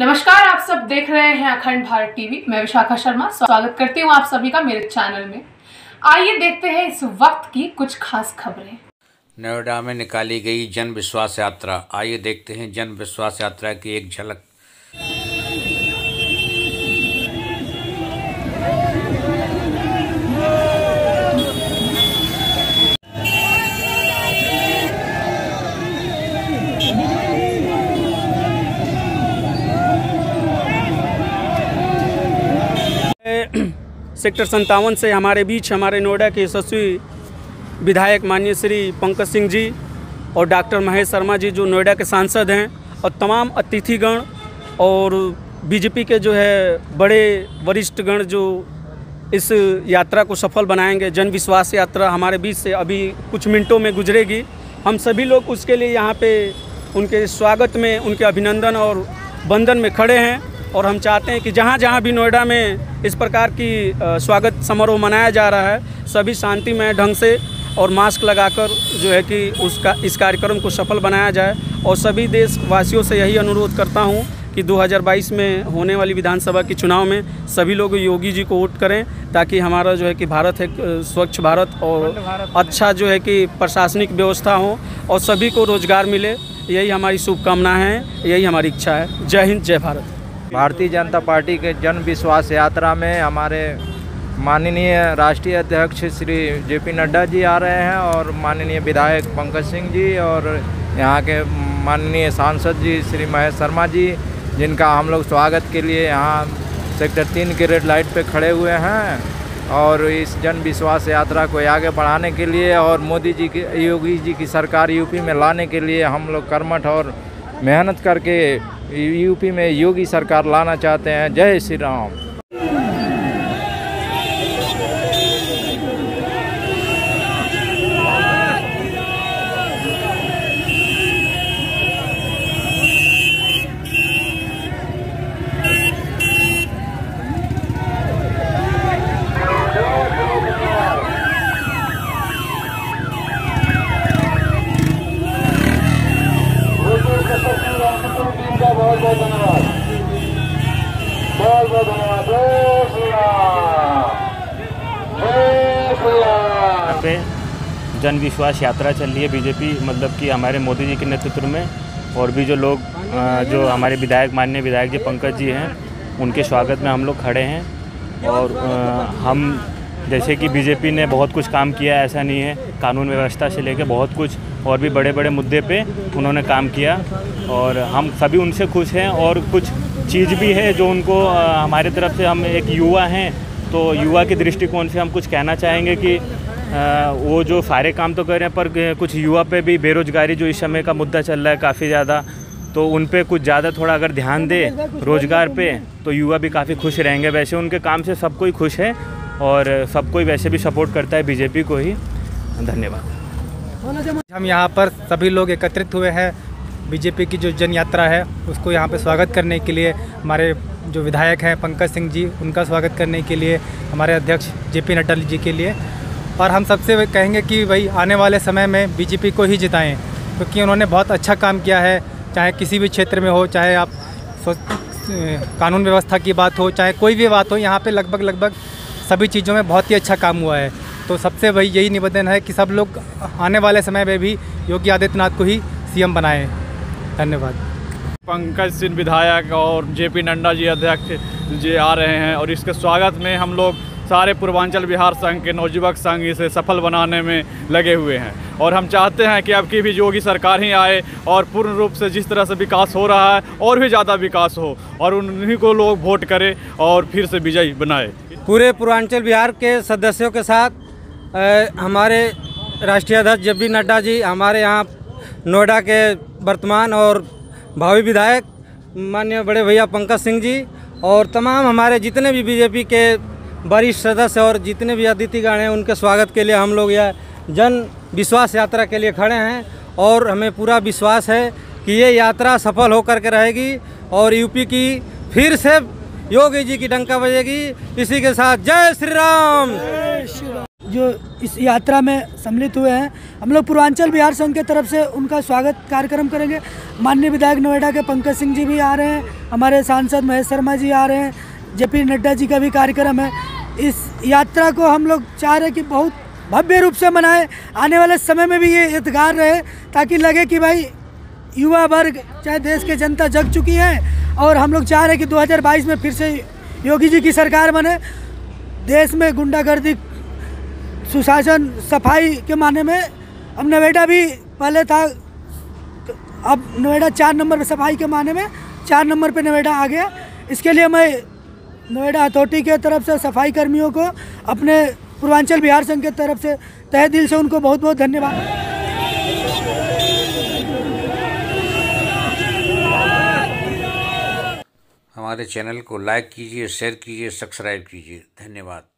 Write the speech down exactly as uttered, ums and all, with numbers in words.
नमस्कार, आप सब देख रहे हैं अखंड भारत टीवी। मैं विशाखा शर्मा स्वागत करती हूं आप सभी का मेरे चैनल में। आइए देखते हैं इस वक्त की कुछ खास खबरें। नोएडा में निकाली गई जन विश्वास यात्रा। आइए देखते हैं जन विश्वास यात्रा की एक झलक। सेक्टर संतावन से हमारे बीच हमारे नोएडा के यशस्वी विधायक माननीय श्री पंकज सिंह जी और डॉक्टर महेश शर्मा जी जो नोएडा के सांसद हैं, और तमाम अतिथिगण और बीजेपी के जो है बड़े वरिष्ठगण जो इस यात्रा को सफल बनाएंगे। जन विश्वास यात्रा हमारे बीच से अभी कुछ मिनटों में गुजरेगी। हम सभी लोग उसके लिए यहाँ पे उनके स्वागत में, उनके अभिनंदन और वंदन में खड़े हैं। और हम चाहते हैं कि जहाँ जहाँ भी नोएडा में इस प्रकार की स्वागत समारोह मनाया जा रहा है, सभी शांतिमय ढंग से और मास्क लगाकर जो है कि उसका इस कार्यक्रम को सफल बनाया जाए। और सभी देशवासियों से यही अनुरोध करता हूँ कि दो हज़ार बाईस में होने वाली विधानसभा के चुनाव में सभी लोग योगी जी को वोट करें, ताकि हमारा जो है कि भारत है स्वच्छ भारत और अच्छा जो है कि प्रशासनिक व्यवस्था हो और सभी को रोजगार मिले। यही हमारी शुभकामना है, यही हमारी इच्छा है। जय हिंद, जय भारत। भारतीय जनता पार्टी के जन विश्वास यात्रा में हमारे माननीय राष्ट्रीय अध्यक्ष श्री जे पी नड्डा जी आ रहे हैं और माननीय विधायक पंकज सिंह जी और यहाँ के माननीय सांसद जी श्री महेश शर्मा जी, जिनका हम लोग स्वागत के लिए यहाँ सेक्टर तीन के रेड लाइट पे खड़े हुए हैं। और इस जन विश्वास यात्रा को आगे बढ़ाने के लिए और मोदी जी की, योगी जी की सरकार यूपी में लाने के लिए हम लोग कर्मठ और मेहनत करके यूपी में योगी सरकार लाना चाहते हैं। जय श्री राम। बहुत बहुत धन्यवाद, बहुत बहुत धन्यवाद। जय श्री राम, जय श्री राम। पे जन विश्वास यात्रा चल रही है बीजेपी, मतलब कि हमारे मोदी जी के नेतृत्व में, और भी जो लोग जो हमारे विधायक माननीय विधायक जी पंकज जी हैं, उनके स्वागत में हम लोग खड़े हैं। और हम जैसे कि बीजेपी ने बहुत कुछ काम किया, ऐसा नहीं है, कानून व्यवस्था से लेकर बहुत कुछ और भी बड़े बड़े मुद्दे पे उन्होंने काम किया और हम सभी उनसे खुश हैं। और कुछ चीज़ भी है जो उनको हमारे तरफ से, हम एक युवा हैं तो युवा के दृष्टिकोण से हम कुछ कहना चाहेंगे कि वो जो सारे काम तो कर रहे हैं, पर कुछ युवा पे भी बेरोज़गारी जो इस समय का मुद्दा चल रहा है काफ़ी ज़्यादा, तो उन पे कुछ ज़्यादा थोड़ा अगर ध्यान दे रोज़गार पे, तो युवा भी काफ़ी खुश रहेंगे। वैसे उनके काम से सब कोई खुश है और सब कोई वैसे भी सपोर्ट करता है बीजेपी को ही। धन्यवाद। हम यहाँ पर सभी लोग एकत्रित हुए हैं बीजेपी की जो जन यात्रा है उसको यहाँ पे स्वागत करने के लिए। हमारे जो विधायक हैं पंकज सिंह जी, उनका स्वागत करने के लिए, हमारे अध्यक्ष जे पी नड्डा जी के लिए। और हम सबसे कहेंगे कि भाई आने वाले समय में बीजेपी को ही जिताएं, क्योंकि तो उन्होंने बहुत अच्छा काम किया है। चाहे किसी भी क्षेत्र में हो, चाहे आप कानून व्यवस्था की बात हो, चाहे कोई भी बात हो, यहाँ पर लगभग लगभग सभी चीज़ों में बहुत ही अच्छा काम हुआ है। तो सबसे वही यही निवेदन है कि सब लोग आने वाले समय में भी योगी आदित्यनाथ को ही सीएम बनाएं। धन्यवाद। पंकज सिंह विधायक और जे पी नड्डा जी अध्यक्ष जी आ रहे हैं और इसके स्वागत में हम लोग सारे पूर्वांचल बिहार संघ के नवयुवक संघ इसे सफल बनाने में लगे हुए हैं। और हम चाहते हैं कि अब की भी योगी सरकार ही आए और पूर्ण रूप से जिस तरह से विकास हो रहा है और भी ज़्यादा विकास हो और उन्हीं को लोग वोट करें और फिर से विजयी बनाए। पूरे पूर्वांचल बिहार के सदस्यों के साथ आ, हमारे राष्ट्रीय अध्यक्ष जे पी नड्डा जी, हमारे यहाँ नोएडा के वर्तमान और भावी विधायक माननीय बड़े भैया पंकज सिंह जी और तमाम हमारे जितने भी बीजेपी के वरिष्ठ सदस्य और जितने भी अतिथिगण हैं, उनके स्वागत के लिए हम लोग यह जन विश्वास यात्रा के लिए खड़े हैं। और हमें पूरा विश्वास है कि ये यात्रा सफल होकर के रहेगी और यूपी की फिर से योगी जी की डंका बजेगी। इसी के साथ जय श्री राम। जो इस यात्रा में सम्मिलित हुए हैं। हम लोग पूर्वांचल बिहार संघ के तरफ से उनका स्वागत कार्यक्रम करेंगे। माननीय विधायक नोएडा के पंकज सिंह जी भी आ रहे हैं, हमारे सांसद महेश शर्मा जी आ रहे हैं, जेपी नड्डा जी का भी कार्यक्रम है। इस यात्रा को हम लोग चाह रहे हैं कि बहुत भव्य रूप से मनाएं। आने वाले समय में भी ये यादगार रहे, ताकि लगे कि भाई युवा वर्ग चाहे देश की जनता जग चुकी है और हम लोग चाह रहे हैं कि दो हज़ार बाईस में फिर से योगी जी की सरकार बने। देश में गुंडागर्दी, सुशासन, सफाई के माने में अब नोएडा भी पहले था, अब नोएडा चार नंबर पे सफाई के माने में चार नंबर पे नोएडा आ गया। इसके लिए मैं नोएडा अथॉरिटी के तरफ से सफाई कर्मियों को, अपने पूर्वांचल बिहार संघ के तरफ से तहे दिल से उनको बहुत बहुत धन्यवाद। हमारे चैनल को लाइक कीजिए, शेयर कीजिए, सब्सक्राइब कीजिए। धन्यवाद।